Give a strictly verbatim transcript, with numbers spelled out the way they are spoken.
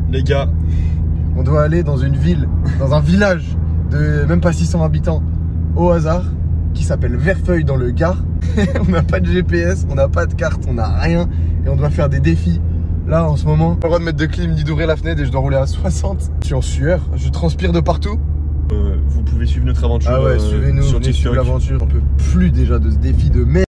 Les gars, on doit aller dans une ville, dans un village de même pas six cents habitants, au hasard, qui s'appelle Verfeuille dans le Gard. On n'a pas de G P S, on n'a pas de carte, on n'a rien. Et on doit faire des défis. Là, en ce moment, pas le droit de mettre de clim ni d'ouvrir la fenêtre et je dois rouler à soixante. Je suis en sueur, je transpire de partout. euh, vous pouvez suivre notre aventure. Ah ouais, euh, suivez-nous, sur venez suivre TikTok. l'aventure. On peut plus déjà de ce défi de merde.